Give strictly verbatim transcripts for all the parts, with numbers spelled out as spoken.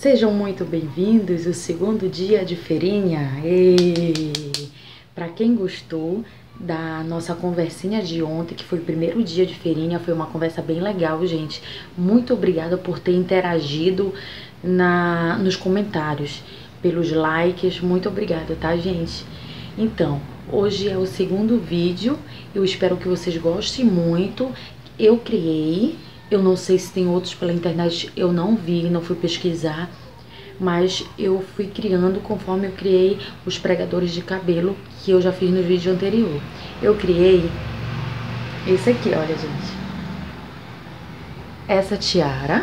Sejam muito bem-vindos ao segundo dia de feirinha. Para quem gostou da nossa conversinha de ontem, que foi o primeiro dia de feirinha, foi uma conversa bem legal, gente. Muito obrigada por ter interagido na, nos comentários, pelos likes. Muito obrigada, tá, gente? Então, hoje é o segundo vídeo. Eu espero que vocês gostem muito. Eu criei... Eu não sei se tem outros pela internet, eu não vi, não fui pesquisar, mas eu fui criando conforme eu criei os pregadores de cabelo que eu já fiz no vídeo anterior. Eu criei esse aqui, olha, gente. Essa tiara.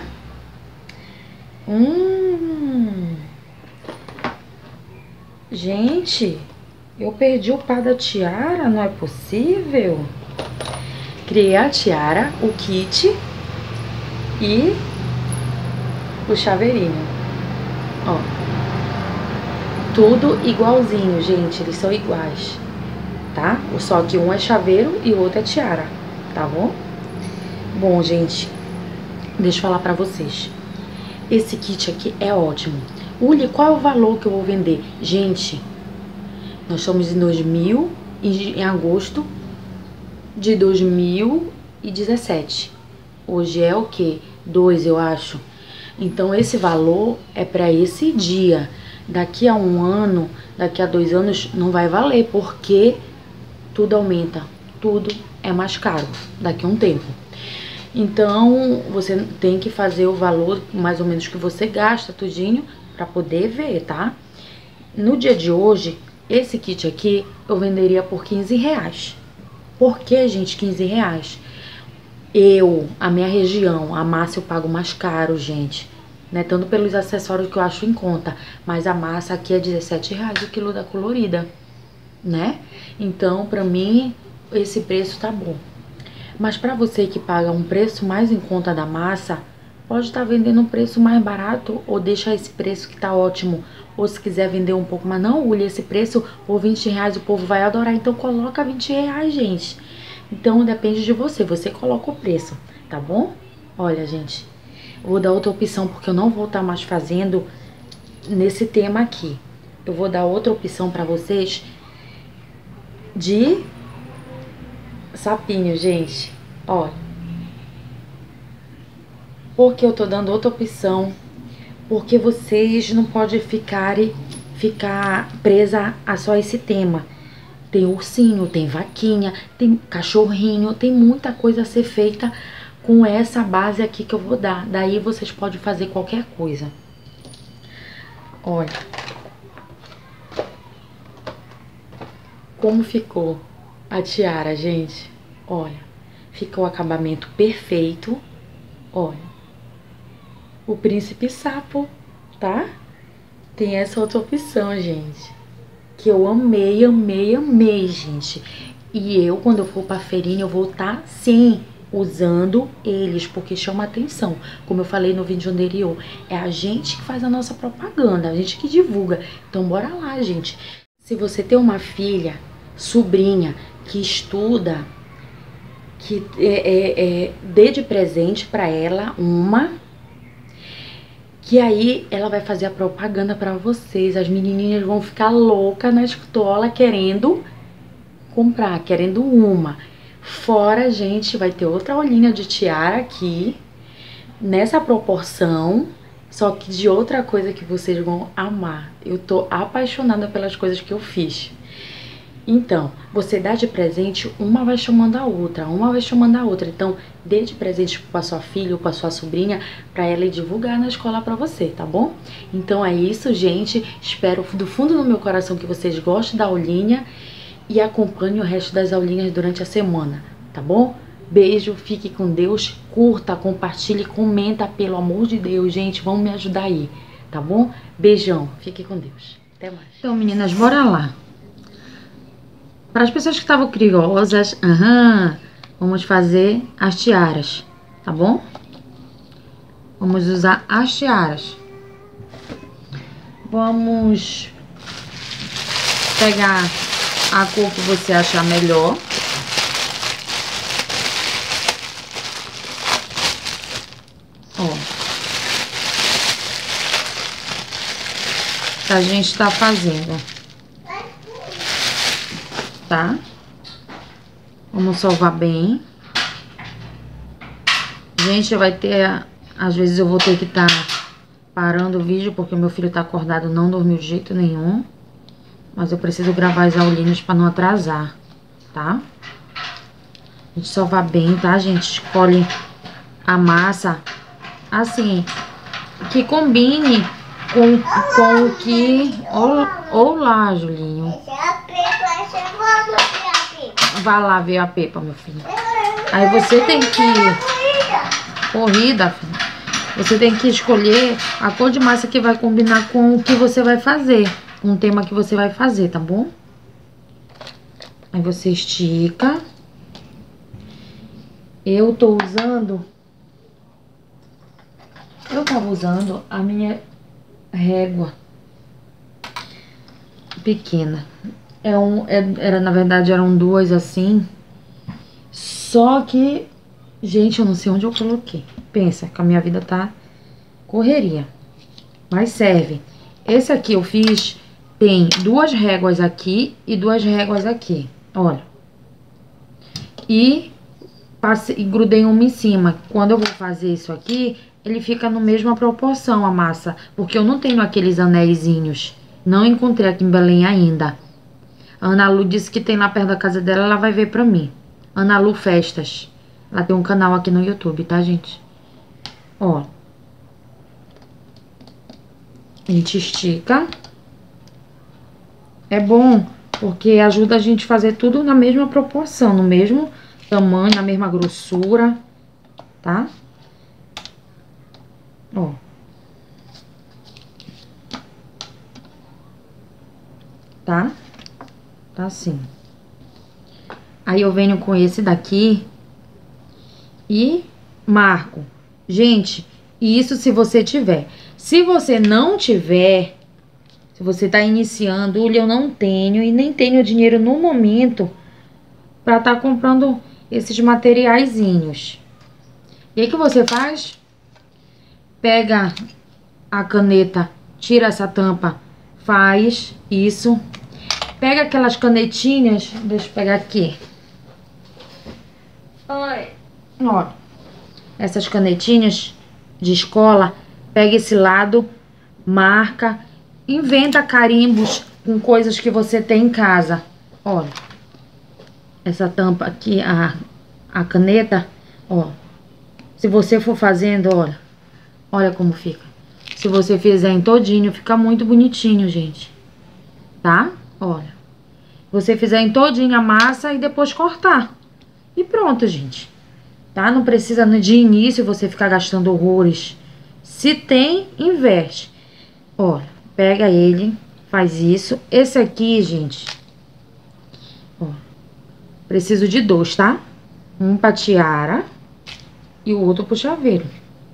Hum. Gente, eu perdi o par da tiara, não é possível? Criei a tiara, o kit e o chaveirinho, ó, tudo igualzinho, gente, eles são iguais, tá? Só que um é chaveiro e o outro é tiara, tá bom? Bom, gente, deixa eu falar pra vocês, esse kit aqui é ótimo. Uli, qual é o valor que eu vou vender? Gente, nós estamos em dois mil, em agosto de dois mil e dezessete. Hoje é o que? Dois, eu acho. Então, esse valor é para esse dia. Daqui a um ano, daqui a dois anos, não vai valer, porque tudo aumenta. Tudo é mais caro daqui a um tempo. Então, você tem que fazer o valor, mais ou menos, que você gasta, tudinho, para poder ver, tá? No dia de hoje, esse kit aqui, eu venderia por quinze reais. Por que, gente, quinze reais? Eu, a minha região, a massa eu pago mais caro, gente. Né? Tanto pelos acessórios que eu acho em conta. Mas a massa aqui é dezessete reais o quilo da colorida, né? Então, pra mim, esse preço tá bom. Mas pra você que paga um preço mais em conta da massa, pode estar vendendo um preço mais barato ou deixa esse preço que tá ótimo. Ou se quiser vender um pouco, mas não, Uli, esse preço por vinte reais o povo vai adorar. Então, coloca vinte reais, gente. Então, depende de você, você coloca o preço, tá bom? Olha, gente, eu vou dar outra opção, porque eu não vou estar mais fazendo nesse tema aqui. Eu vou dar outra opção pra vocês de sapinho, gente. Olha. Por que eu tô dando outra opção? Porque vocês não podem ficar, ficar presa a só esse tema. Tem ursinho, tem vaquinha, tem cachorrinho, tem muita coisa a ser feita com essa base aqui que eu vou dar. Daí vocês podem fazer qualquer coisa. Olha. Como ficou a tiara, gente. Olha. Ficou o acabamento perfeito. Olha. O príncipe sapo, tá? Tem essa outra opção, gente. Que eu amei, amei, amei, gente. E eu, quando eu for pra feirinha, eu vou estar, tá, sim, usando eles, porque chama atenção. Como eu falei no vídeo anterior, é a gente que faz a nossa propaganda, a gente que divulga. Então, bora lá, gente. Se você tem uma filha, sobrinha, que estuda, que é, é, é, dê de presente pra ela uma... Que aí ela vai fazer a propaganda pra vocês. As menininhas vão ficar loucas na escola querendo comprar, querendo uma. Fora, gente, vai ter outra olhinha de tiara aqui, nessa proporção, só que de outra coisa que vocês vão amar. Eu tô apaixonada pelas coisas que eu fiz. Então, você dá de presente, uma vai chamando a outra, uma vai chamando a outra. Então, dê de presente pra sua filha ou pra sua sobrinha, pra ela divulgar na escola pra você, tá bom? Então é isso, gente. Espero do fundo do meu coração que vocês gostem da aulinha e acompanhem o resto das aulinhas durante a semana, tá bom? Beijo, fique com Deus, curta, compartilhe, comenta, pelo amor de Deus, gente, vamos me ajudar aí, tá bom? Beijão, fique com Deus. Até mais. Então, meninas, bora lá. Para as pessoas que estavam curiosas, aham, vamos fazer as tiaras, tá bom? Vamos usar as tiaras. Vamos pegar a cor que você achar melhor. Ó. que a gente tá fazendo. Tá? Vamos sovar bem. Gente, vai ter... Às vezes eu vou ter que estar parando o vídeo, porque meu filho tá acordado, não dormiu de jeito nenhum. Mas eu preciso gravar as aulinhas pra não atrasar, tá? A gente sovar bem, tá, gente? Escolhe a massa, assim, que combine com, com o que... Ou, ou lá, Julinho. Vai lá ver a pepa, meu filho. Aí você tem que... Corrida, filho. Você tem que escolher a cor de massa que vai combinar com o que você vai fazer. Com o tema que você vai fazer, tá bom? Aí você estica. Eu tô usando... Eu tava usando a minha régua pequena. É um, é, era, na verdade, eram duas assim. Só que, gente, eu não sei onde eu coloquei. Pensa que a minha vida tá correria. Mas serve. Esse aqui eu fiz, tem duas réguas aqui e duas réguas aqui. Olha. E, passei, e grudei uma em cima. Quando eu vou fazer isso aqui, ele fica na mesma proporção a massa. Porque eu não tenho aqueles anéisinhos. Não encontrei aqui em Belém ainda. A Ana Lu disse que tem lá perto da casa dela, ela vai ver pra mim. Ana Lu Festas. Ela tem um canal aqui no YouTube, tá, gente? Ó. A gente estica. É bom, porque ajuda a gente a fazer tudo na mesma proporção, no mesmo tamanho, na mesma grossura, tá? Ó. Tá? Tá assim. Aí eu venho com esse daqui e marco. Gente, isso se você tiver. Se você não tiver, se você tá iniciando, olha, eu não tenho e nem tenho dinheiro no momento pra tá comprando esses materiaizinhos. E aí, o que você faz? Pega a caneta, tira essa tampa, faz isso. Pega aquelas canetinhas, deixa eu pegar aqui. Oi. Ó, essas canetinhas de escola, pega esse lado, marca, inventa carimbos com coisas que você tem em casa. Olha, essa tampa aqui, a, a caneta, ó. Se você for fazendo, olha, olha como fica. Se você fizer em todinho, fica muito bonitinho, gente. Tá? Olha. Você fizer em todinho a massa e depois cortar. E pronto, gente. Tá? Não precisa de início você ficar gastando horrores. Se tem, investe. Olha, pega ele, faz isso. Esse aqui, gente, ó, preciso de dois, tá? Um pra tiara e o outro pro chaveiro.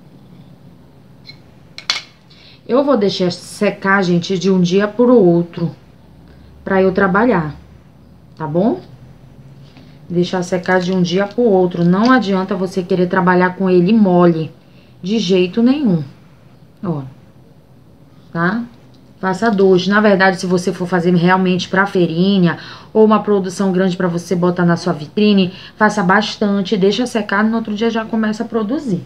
Eu vou deixar secar, gente, de um dia pro outro, pra eu trabalhar, tá bom? Deixar secar de um dia pro outro. Não adianta você querer trabalhar com ele mole, de jeito nenhum. Ó, tá? Faça dois. Na verdade, se você for fazer realmente pra feirinha ou uma produção grande pra você botar na sua vitrine, faça bastante, deixa secar, no outro dia já começa a produzir.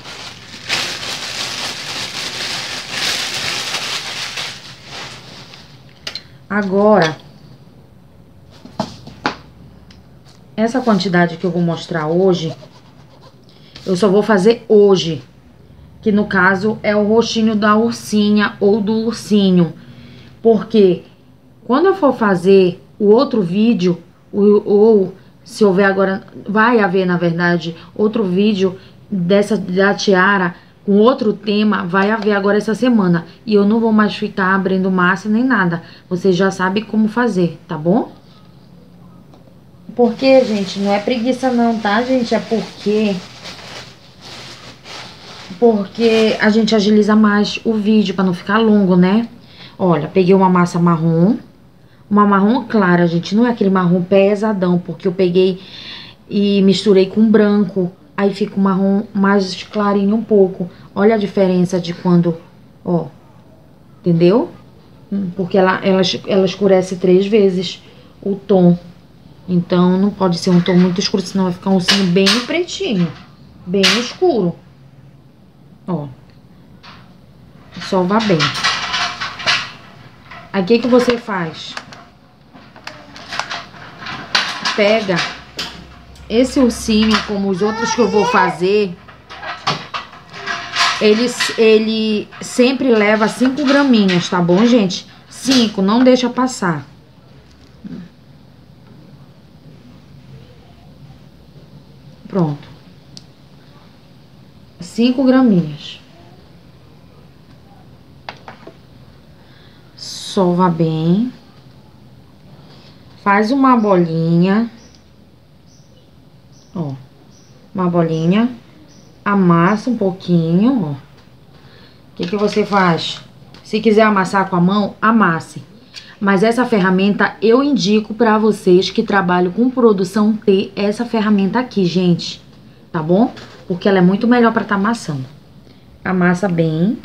Agora, essa quantidade que eu vou mostrar hoje, eu só vou fazer hoje. Que no caso é o rostinho da ursinha ou do ursinho. Porque quando eu for fazer o outro vídeo, ou, ou se houver agora, vai haver na verdade, outro vídeo dessa da tiara com outro tema, vai haver agora essa semana. E eu não vou mais ficar abrindo massa nem nada. Você já sabe como fazer, tá bom? Porque, gente, não é preguiça não, tá, gente? É porque... Porque a gente agiliza mais o vídeo pra não ficar longo, né? Olha, peguei uma massa marrom. Uma marrom clara, gente. Não é aquele marrom pesadão, porque eu peguei e misturei com branco. Aí fica um marrom mais clarinho um pouco. Olha a diferença de quando... Ó, entendeu? Porque ela, ela, ela escurece três vezes o tom. Então, não pode ser um tom muito escuro, senão vai ficar um ursinho bem pretinho. Bem escuro. Ó. Sova bem. Aí, o que que você faz? Pega esse ursinho, como os outros que eu vou fazer, ele, ele sempre leva cinco graminhas, tá bom, gente? cinco, não deixa passar. Pronto. cinco graminhas. Sova bem. Faz uma bolinha. Ó. Uma bolinha. Amassa um pouquinho, ó. O que que você faz? Se quiser amassar com a mão, amasse. Mas essa ferramenta eu indico pra vocês que trabalham com produção ter essa ferramenta aqui, gente. Tá bom? Porque ela é muito melhor pra tá amassando. Amassa bem.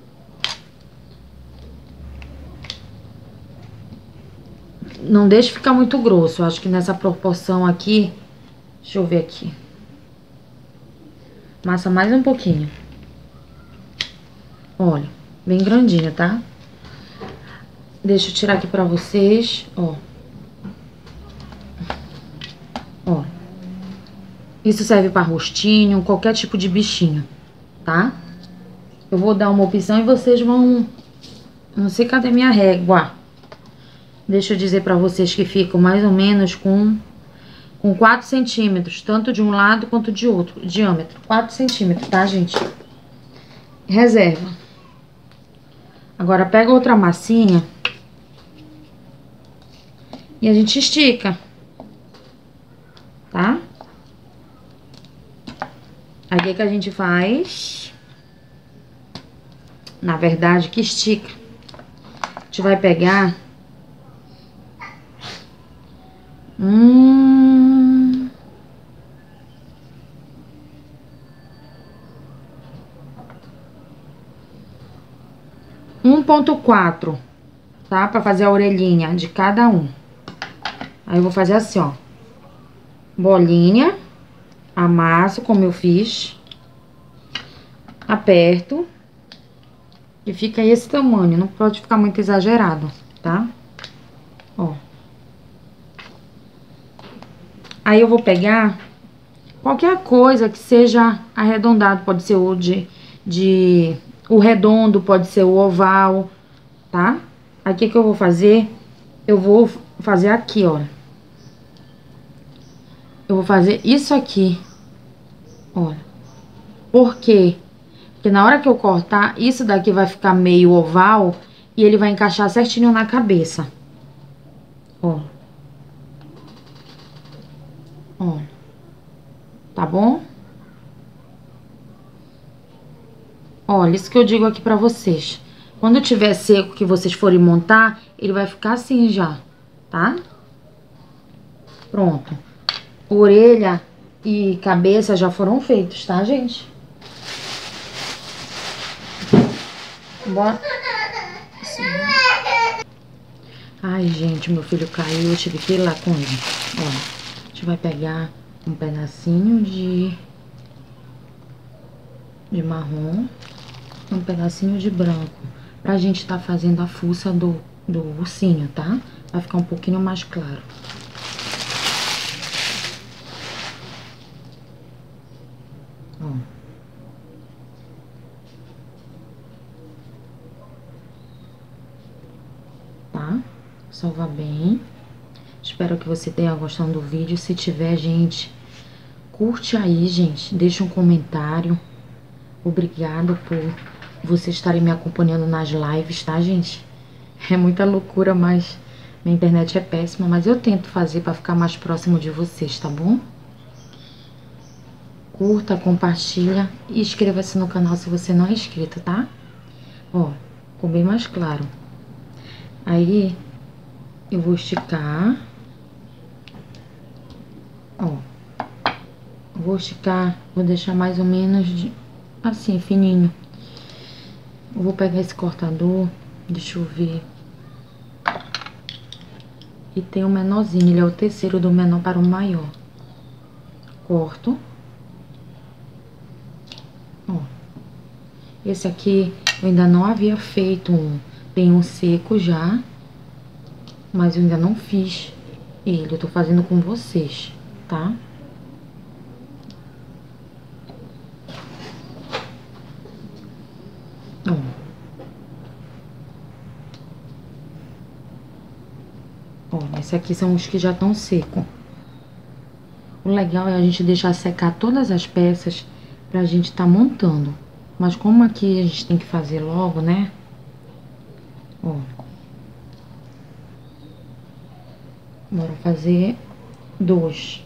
Não deixe ficar muito grosso. Eu acho que nessa proporção aqui... Deixa eu ver aqui. Amassa mais um pouquinho. Olha, bem grandinha, tá? Deixa eu tirar aqui pra vocês, ó. Ó. Isso serve pra rostinho, qualquer tipo de bichinho, tá? Eu vou dar uma opção e vocês vão... Não sei cadê minha régua. Deixa eu dizer pra vocês que ficam mais ou menos com... Com quatro centímetros, tanto de um lado quanto de outro, diâmetro. quatro centímetros, tá, gente? Reserva. Agora, pega outra massinha e a gente estica, tá? Aí, o que que a gente faz? Na verdade, que estica. A gente vai pegar... Hum... um ponto quatro, tá? Pra fazer a orelhinha de cada um. Aí, eu vou fazer assim, ó. Bolinha. Amasso, como eu fiz. Aperto. E fica esse tamanho. Não pode ficar muito exagerado, tá? Ó. Aí, eu vou pegar qualquer coisa que seja arredondado. Pode ser o de... de o redondo, pode ser o oval, tá? Aí, o que que eu vou fazer? Eu vou fazer aqui, ó. Eu vou fazer isso aqui. Olha. Por quê? Porque na hora que eu cortar, isso daqui vai ficar meio oval e ele vai encaixar certinho na cabeça. Ó. Ó. Tá bom? Olha, isso que eu digo aqui pra vocês. Quando tiver seco que vocês forem montar, ele vai ficar assim já, tá? Pronto. Orelha e cabeça já foram feitos, tá, gente? Bora. Assim. Ai, gente, meu filho caiu, eu tive que ir lá com ele. Ó, a gente vai pegar um pedacinho de... de marrom. Um pedacinho de branco, pra gente tá fazendo a fuça do, do ursinho, tá? Vai ficar um pouquinho mais claro. Ó. Tá? Sova bem. Espero que você tenha gostado do vídeo. Se tiver, gente, curte aí, gente. Deixa um comentário. Obrigada por vocês estarem me acompanhando nas lives, tá, gente? É muita loucura, mas minha internet é péssima, mas eu tento fazer pra ficar mais próximo de vocês, tá bom? Curta, compartilha e inscreva-se no canal se você não é inscrito, tá? Ó, ficou bem mais claro. Aí, eu vou esticar. Ó, vou esticar, vou deixar mais ou menos de... assim, fininho. Eu vou pegar esse cortador, deixa eu ver. E tem o menorzinho, ele é o terceiro do menor para o maior. Corto. Ó. Esse aqui eu ainda não havia feito um. Tem um seco já, mas eu ainda não fiz ele. Eu tô fazendo com vocês, tá? Ó. Ó, esse aqui são os que já estão secos. O legal é a gente deixar secar todas as peças pra gente tá montando. Mas como aqui a gente tem que fazer logo, né? Ó. Bora fazer dois.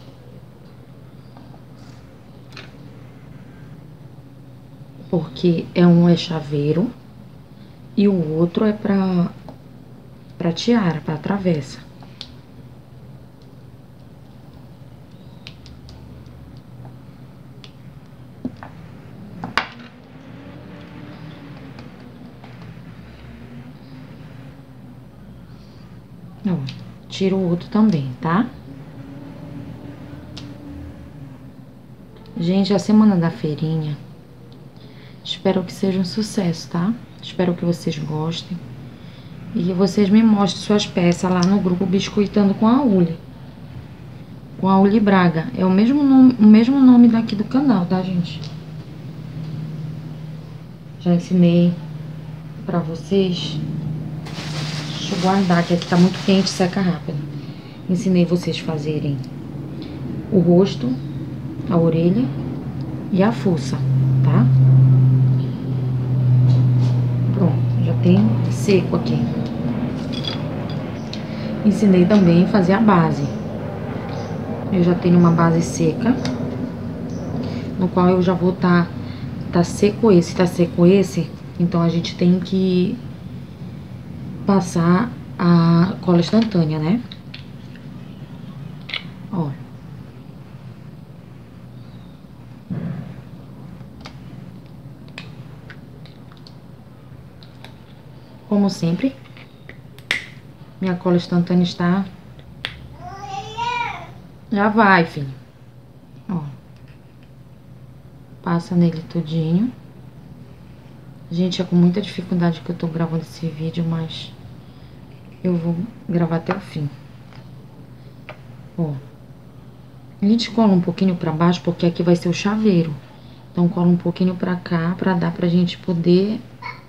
Porque é um é chaveiro e o outro é pra, pra tiara, pra travessa. Ó, tiro o outro também, tá? Gente, a semana da feirinha, espero que seja um sucesso, tá? Espero que vocês gostem. E vocês me mostrem suas peças lá no grupo Biscoitando com a Uli. Com a Uli Braga. É o mesmo nome, o mesmo nome daqui do canal, tá, gente? Já ensinei pra vocês. Deixa eu guardar, que aqui tá muito quente e seca rápido. Ensinei vocês fazerem o rosto, a orelha e a fuça, tá? Pronto, já tem seco aqui. Ensinei também a fazer a base. Eu já tenho uma base seca, no qual eu já vou tá, tá seco esse, tá seco esse, então a gente tem que passar a cola instantânea, né? Ó. Como sempre, minha cola instantânea está... Já vai, filho. Ó. Passa nele tudinho. Gente, é com muita dificuldade que eu tô gravando esse vídeo, mas eu vou gravar até o fim. Ó. A gente cola um pouquinho pra baixo, porque aqui vai ser o chaveiro. Então, cola um pouquinho pra cá, pra dar pra gente poder...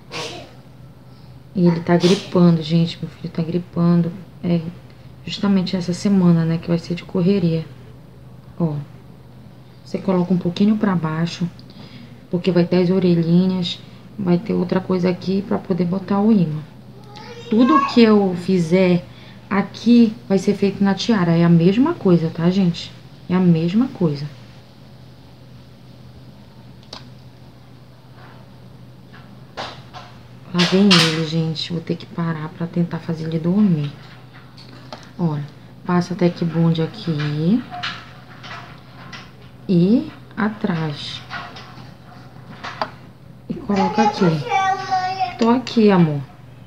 E ele tá gripando, gente, meu filho tá gripando. É justamente essa semana, né, que vai ser de correria. Ó. Você coloca um pouquinho pra baixo, porque vai ter as orelhinhas, vai ter outra coisa aqui pra poder botar o imã. Tudo que eu fizer aqui vai ser feito na tiara, é a mesma coisa, tá, gente? É a mesma coisa. Lá vem ele, gente. Vou ter que parar pra tentar fazer ele dormir. Olha, passa até que bonde aqui. E atrás. E coloca aqui. Tô aqui, amor.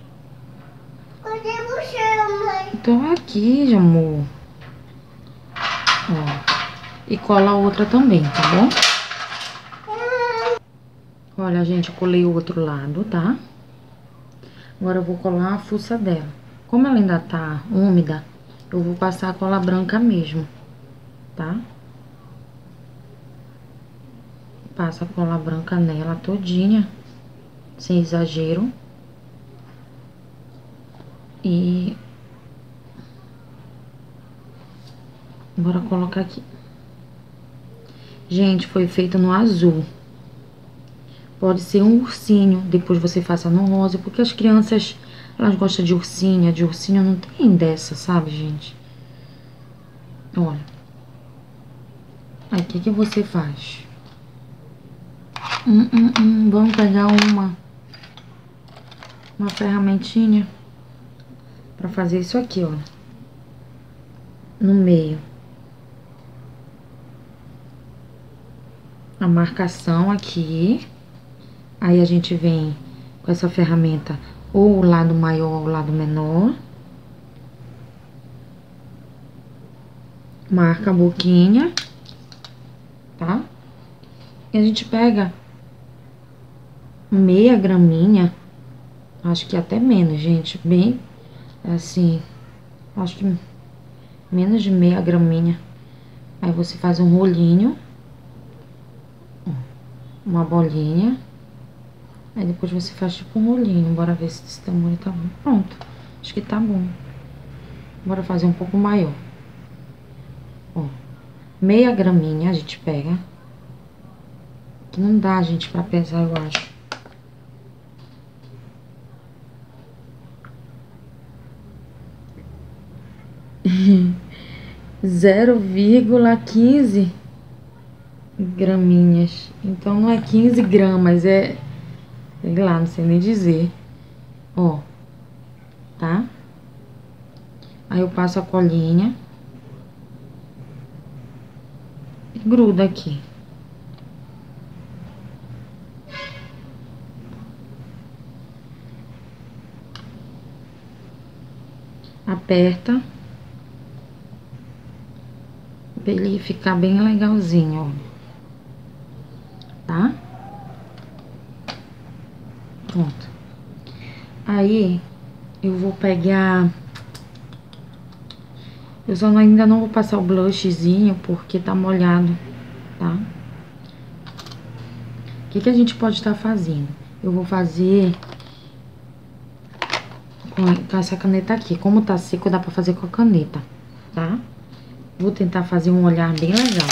Cadê você, mãe? Tô aqui, amor. Ó. E cola a outra também, tá bom? Olha, gente, eu colei o outro lado, tá? Agora eu vou colar a fuça dela. Como ela ainda tá úmida, eu vou passar a cola branca mesmo, tá? Passa a cola branca nela todinha, sem exagero. E... bora colocar aqui. Gente, foi feito no azul. Pode ser um ursinho, depois você faça no rosa, porque as crianças, elas gostam de ursinha, de ursinho não tem dessa, sabe, gente? Olha. Aí, o que que você faz? Hum, hum, hum, vamos pegar uma, uma ferramentinha pra fazer isso aqui, ó. No meio. A marcação aqui. Aí a gente vem com essa ferramenta ou o lado maior ou o lado menor. marca a boquinha, tá? E a gente pega meia graminha, acho que até menos, gente, bem assim, acho que menos de meia graminha. Aí você faz um rolinho, uma bolinha, aí depois você faz tipo um rolinho. Bora ver se esse tamanho tá bom. Pronto, acho que tá bom. Bora fazer um pouco maior. Ó, meia graminha a gente pega. Que não dá, gente, pra pesar, eu acho. zero vírgula quinze graminhas. Então, não é quinze gramas, é... sei lá, não sei nem dizer. Ó, tá? Aí eu passo a colinha. E gruda aqui. Aperta. Pra ele ficar bem legalzinho, ó. Tá? Pronto. Aí, eu vou pegar... eu só ainda não vou passar o blushzinho, porque tá molhado, tá? O que que a gente pode estar fazendo? Eu vou fazer com, com essa caneta aqui. Como tá seco, dá pra fazer com a caneta, tá? Vou tentar fazer um olhar bem legal.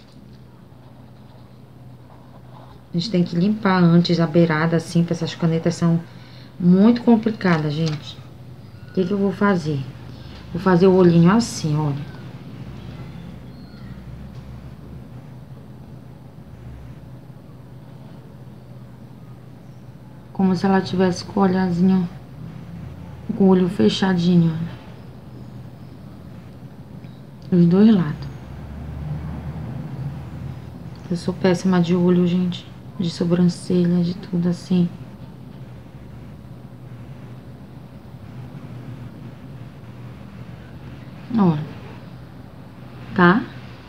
A gente tem que limpar antes a beirada, assim, porque essas canetas são muito complicadas, gente. O que que eu vou fazer? Vou fazer o olhinho assim, olha. Como se ela tivesse com o olhazinho, com o olho fechadinho, ó. Os dois lados. Eu sou péssima de olho, gente. De sobrancelha, de tudo assim. Ó. Tá?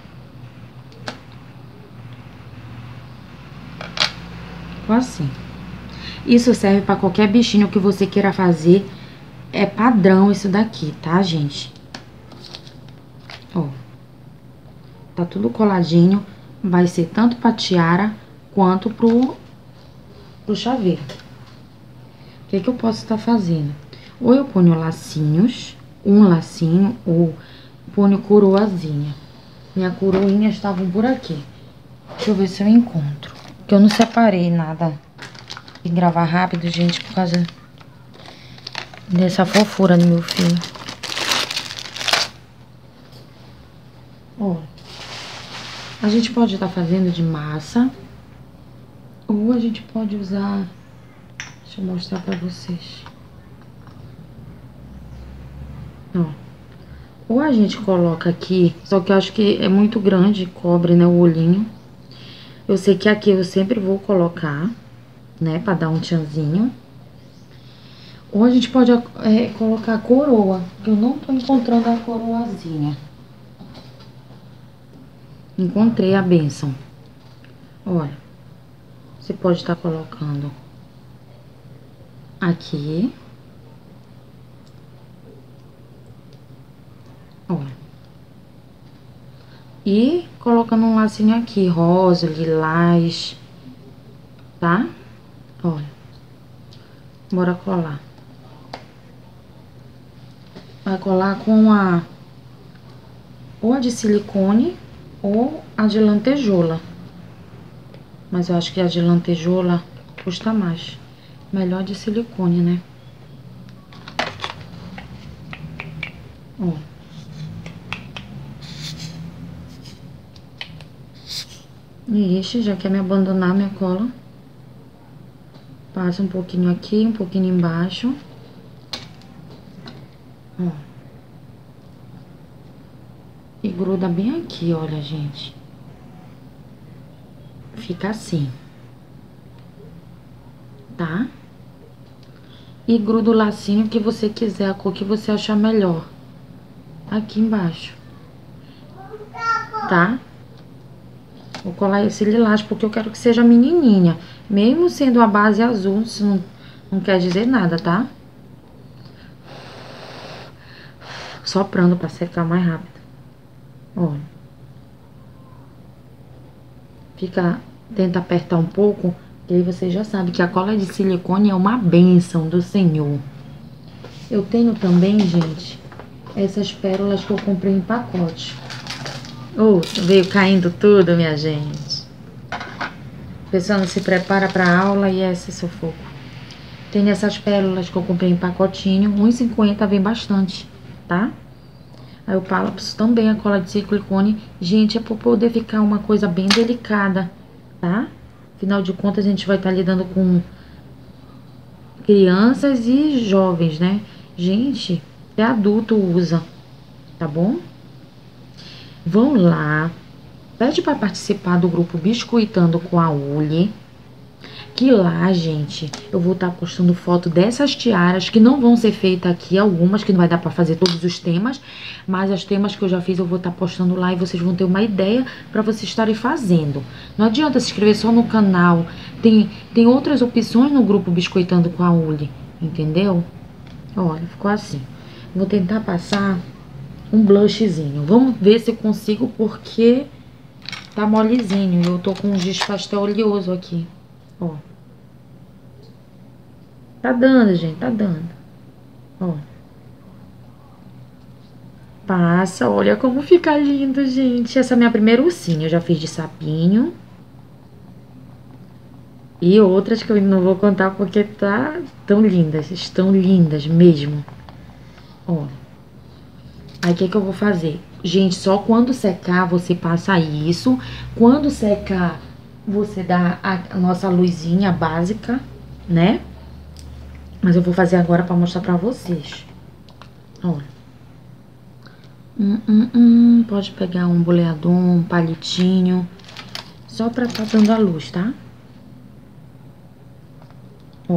Ficou assim. Isso serve pra qualquer bichinho que você queira fazer. É padrão isso daqui, tá, gente? Ó. Tá tudo coladinho. Vai ser tanto pra tiara quanto pro, pro chaveiro. O que que eu posso estar fazendo? Ou eu ponho lacinhos, um lacinho, ou ponho coroazinha. Minha coroinhas estavam por aqui. Deixa eu ver se eu encontro. Porque eu não separei nada. E gravar rápido, gente, por causa dessa fofura do meu filho. Ó. A gente pode estar fazendo de massa. Ou a gente pode usar... deixa eu mostrar pra vocês. Ó. Ou a gente coloca aqui, só que eu acho que é muito grande, cobre, né, o olhinho. Eu sei que aqui eu sempre vou colocar, né, pra dar um tchanzinho. Ou a gente pode é, colocar a coroa, que eu não tô encontrando a coroazinha. Encontrei a bênção. Olha, você pode estar colocando aqui. Olha. E colocando um lacinho aqui, rosa, lilás, tá? Olha. Bora colar. Vai colar com a... ou a de silicone ou a de lantejoula. Mas eu acho que a de lantejoula custa mais. Melhor de silicone, né? Ó. Ixi, já quer me abandonar minha cola. Passa um pouquinho aqui, um pouquinho embaixo. Ó. E gruda bem aqui, olha, gente. Fica assim. Tá? E gruda o lacinho que você quiser, a cor que você achar melhor. Aqui embaixo. tá? Vou colar esse lilás porque eu quero que seja menininha. Mesmo sendo a base azul, isso não, não quer dizer nada, tá? Soprando pra secar mais rápido. Olha. Fica, tenta apertar um pouco, e aí você já sabe que a cola de silicone é uma bênção do Senhor. Eu tenho também, gente, essas pérolas que eu comprei em pacote. Oh, veio caindo tudo, minha gente. A pessoa não se prepara pra aula e é esse sufoco. Tem essas pérolas que eu comprei em pacotinho, um real e cinquenta vem bastante, tá? Aí eu passo também a cola de silicone. Gente, é pra poder ficar uma coisa bem delicada, tá? Afinal de contas, a gente vai estar lidando com crianças e jovens, né? Gente, até adulto usa, tá bom? Vão lá, pede para participar do grupo Biscoitando com a Uli, que lá, gente, eu vou estar postando foto dessas tiaras que não vão ser feitas aqui, algumas que não vai dar para fazer todos os temas, mas as temas que eu já fiz eu vou estar postando lá e vocês vão ter uma ideia para vocês estarem fazendo. Não adianta se inscrever só no canal, tem, tem outras opções no grupo Biscoitando com a Uli, entendeu? Olha, ficou assim. Vou tentar passar um blushzinho. Vamos ver se eu consigo, porque tá molezinho. Eu tô com um giz pastel oleoso aqui. Ó. Tá dando, gente, tá dando. Ó. Passa, olha como fica lindo, gente. Essa é a minha primeira ursinha. Eu já fiz de sapinho. E outras que eu não vou contar porque tá tão lindas. Estão lindas mesmo. Ó. Aí, o que que eu vou fazer? Gente, só quando secar, você passa isso. Quando secar, você dá a nossa luzinha básica, né? Mas eu vou fazer agora pra mostrar pra vocês. Olha. Hum, hum, hum. Pode pegar um boleador, um palitinho. Só pra tá dando a luz, tá? Ó.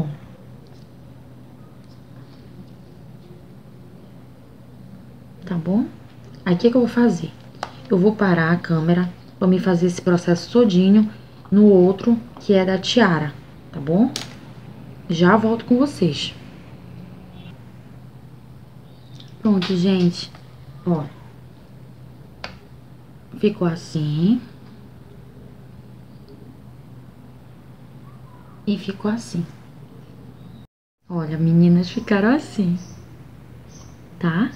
Tá bom? Aí, o que que eu vou fazer? Eu vou parar a câmera pra me fazer esse processo todinho no outro, que é da tiara, tá bom? Já volto com vocês. Pronto, gente. Ó. Ficou assim. E ficou assim. Olha, meninas, ficaram assim. Tá?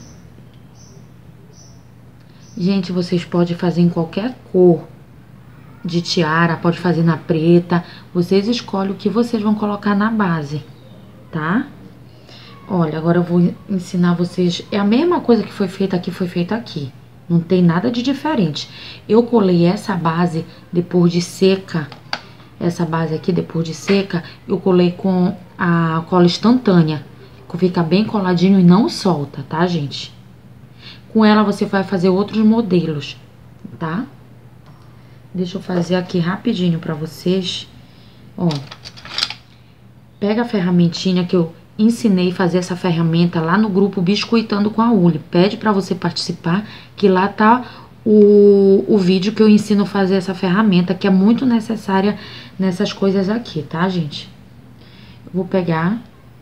Gente, vocês podem fazer em qualquer cor de tiara, pode fazer na preta. Vocês escolhem o que vocês vão colocar na base, tá? Olha, agora eu vou ensinar vocês. É a mesma coisa que foi feita aqui, foi feita aqui. Não tem nada de diferente. Eu colei essa base depois de seca. Essa base aqui, depois de seca, eu colei com a cola instantânea. Que fica bem coladinho e não solta, tá, gente? Com ela você vai fazer outros modelos, tá? Deixa eu fazer aqui rapidinho pra vocês. Ó. Pega a ferramentinha que eu ensinei a fazer essa ferramenta lá no grupo Biscoitando com a Uli. Pede pra você participar, que lá tá o, o vídeo que eu ensino a fazer essa ferramenta, que é muito necessária nessas coisas aqui, tá, gente? Eu vou pegar.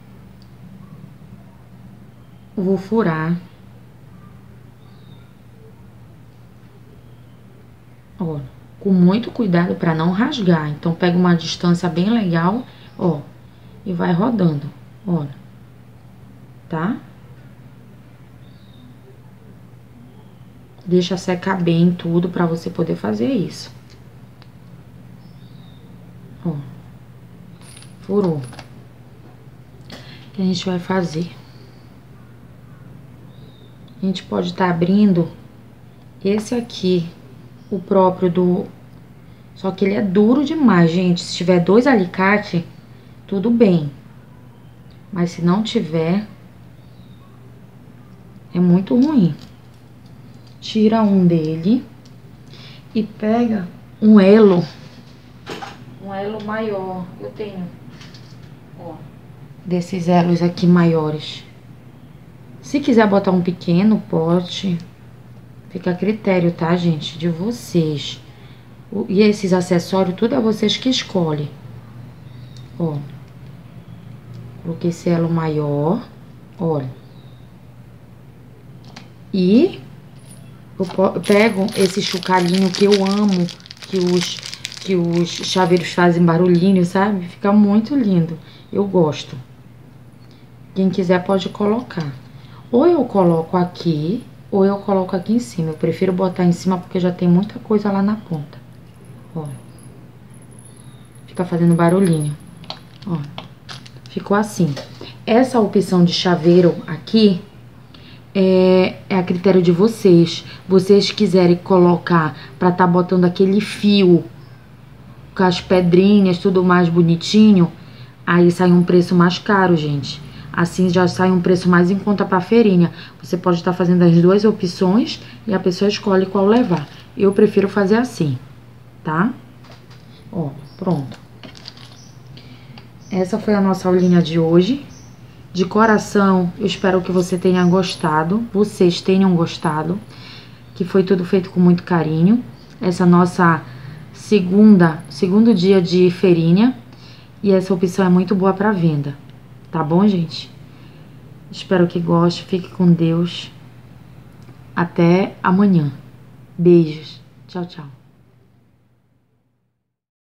Vou furar. Ó, com muito cuidado pra não rasgar. Então, pega uma distância bem legal, ó, e vai rodando, olha, tá? Deixa secar bem tudo pra você poder fazer isso. Ó, furou. O que a gente vai fazer? A gente pode estar abrindo esse aqui, o próprio do... Só que ele é duro demais, gente. Se tiver dois alicates, tudo bem. Mas se não tiver, é muito ruim. Tira um dele e pega um elo. Um elo maior. Eu tenho, ó, desses elos aqui maiores. Se quiser botar um pequeno, pode. Fica a critério, tá, gente? De vocês. E esses acessórios, tudo é vocês que escolhem. Ó. Coloquei esse elo maior. Olha. E eu pego esse chocalhinho que eu amo, que os, que os chaveiros fazem barulhinho, sabe? Fica muito lindo. Eu gosto. Quem quiser pode colocar. Ou eu coloco aqui, ou eu coloco aqui em cima. Eu prefiro botar em cima porque já tem muita coisa lá na ponta. Ó. Fica fazendo barulhinho. Ó. Ficou assim. Essa opção de chaveiro aqui é, é a critério de vocês. Vocês quiserem colocar pra tá botando aquele fio com as pedrinhas, tudo mais bonitinho, aí sai um preço mais caro, gente. Assim já sai um preço mais em conta pra feirinha. Você pode estar fazendo as duas opções e a pessoa escolhe qual levar. Eu prefiro fazer assim, tá? Ó, pronto. Essa foi a nossa aulinha de hoje. De coração, eu espero que você tenha gostado, vocês tenham gostado, que foi tudo feito com muito carinho. Essa nossa segunda, segundo dia de feirinha, e essa opção é muito boa para venda, tá bom, gente? Espero que goste, fique com Deus. Até amanhã. Beijos. Tchau, tchau.